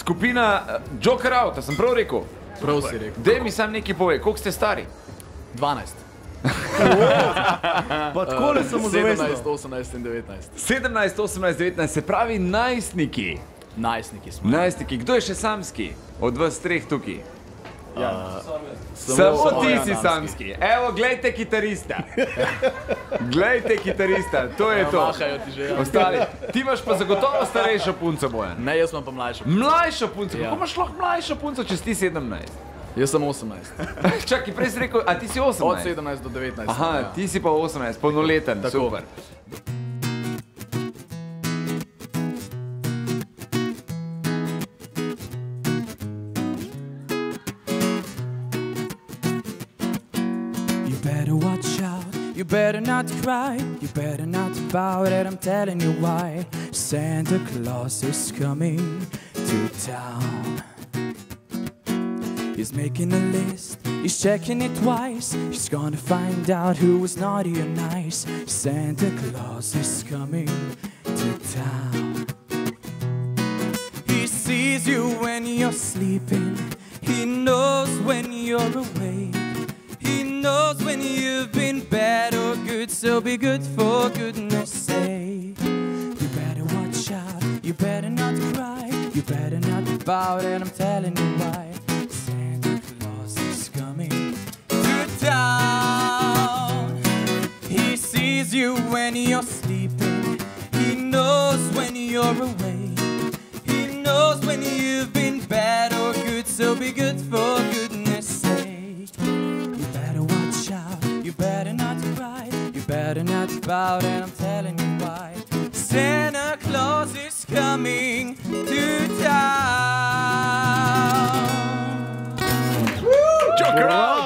skupina Joker Out, sem prav rekel? Prav si rekel. Dej mi sam nekaj povej, koliko ste stari? 12. Pa takole samozavestno. 17, 18 in 19. 17, 18, 19, se pravi najstniki. Najstniki smo. Najstniki, kdo je še samski? Od vas treh tukaj. Samo Ti ja, si samski. Evo, glejte kitarista. Glejte kitarista, to je to. Mahajo ti že. Ostali. Ti imaš pa zagotovo starejšo punco, Bojan. Ne, jaz imam pa mlajšo. Mlajšo punco, Ja. kako imaš lahko mlajšo punco, če si ti 17? Jaz sem 18. Čakaj, prej si rekel, a ti si 18? Od 17 do 19. Aha, ja. ti si pa 18, polnoleten, Tako. super. You better watch out, you better not cry, you better not pout it, I'm telling you why. Santa Claus is coming to town. He's making a list, he's checking it twice. He's gonna find out who was naughty or nice. Santa Claus is coming to town. He sees you when you're sleeping, he knows when you're awake. He knows when you've been bad or good, so be good for goodness sake. You better watch out, you better not cry, you better not pout it, I'm telling you why. Santa Claus is coming to town. He sees you when you're sleeping, he knows when you're awake. He knows when you've been bad or good, so be good for goodness sake. You better watch out, you better not cry, you better not pout, and I'm telling you why. Santa Claus is coming to town. Joker Out!